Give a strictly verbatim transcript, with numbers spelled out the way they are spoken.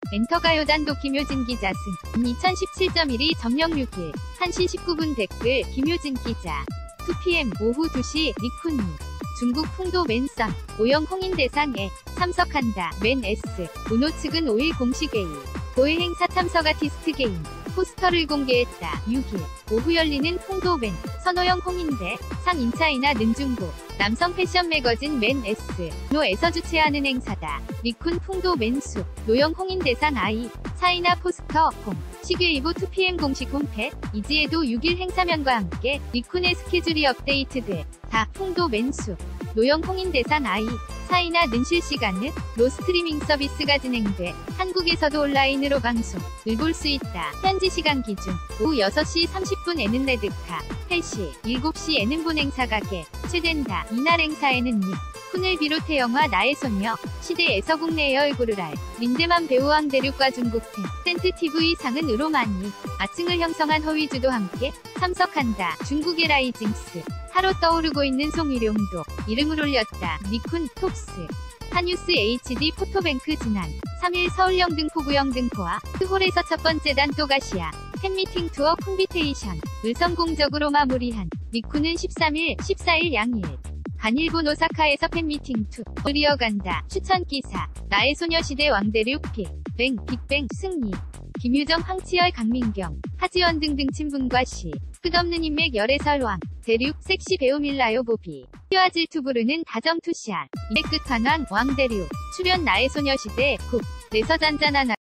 엔터가요단독 김효진 기자 승. 이천십칠 점 일 위 점령 육 일. 한 시 십구 분 댓글 김효진 기자. 투 피 엠 오후 두 시 니쿤이. 중국 풍도 맨선. 오영 홍인대상에 참석한다. 맨 S. 우노 측은 오 일 공식 회의. 고해 행사 참석 아티스트 개인. 포스터를 공개했다. 육 일. 오후 열리는 풍도맨, 선호영 홍인대, 상 인차이나 는중국, 남성 패션 매거진 맨 S, 노에서 주최하는 행사다. 니쿤 풍도맨 숲, 노영 홍인대상 아이, 차이나 포스터, 공, 시계이브 투 피 엠 공식 홈페, 이지에도 육 일 행사면과 함께 니쿤의 스케줄이 업데이트돼. 다 풍도맨 숲, 노영 홍인대상 아이, 차이나 는 실시간은 로 스트리밍 서비스가 진행돼 한국에서도 온라인으로 방송을 볼 수 있다. 현지 시간 기준 오후 여섯 시 삼십 분에는 레드카, 헬시, 일곱 시에는 본행사가 개최된다. 이날 행사에는 니쿤을 비롯해 영화 나의 소녀, 시대에서 국내의 얼굴을 알 린데만 배우 왕대륙과 중국 팀 센트 티브이 상은 으로마니 아층을 형성한 허위주도 함께 참석한다. 중국의 라이징스, 하루 떠오르고 있는 송일용도 이름을 올렸다. 니쿤 톱스. 한뉴스 에이치디 포토뱅크 지난 삼 일 서울 영등포구 영등포와 스홀에서 첫 번째 단 또가시아 팬미팅 투어 콘비테이션 을 성공적으로 마무리한 니쿤은 십삼 일, 십사 일 양일 간 일본 오사카에서 팬미팅 투어를 이어간다. 추천 기사. 나의 소녀시대 왕대륙 픽, 뱅, 빅뱅, 승리. 김유정, 황치열, 강민경, 하지원 등등 친분과 시. 끝없는 인맥 열애설왕. 대륙, 섹시 배우 밀라요 보비. 휘화질투 부르는 다정투샷. 이백 끝판왕, 왕대륙. 출연 나의 소녀시대, 국. 내서 잔잔한